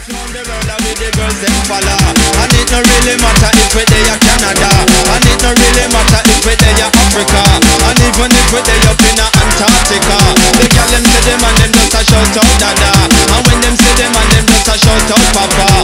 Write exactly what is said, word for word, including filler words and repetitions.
Round the world I with the girls them follow. And it no really matter if we dey a Canada. And it no really matter if we dey a Africa. And even if we dey up in a Antarctica. The girl them say them and them just a shout out dada. And when them say them and them just a shout out papa.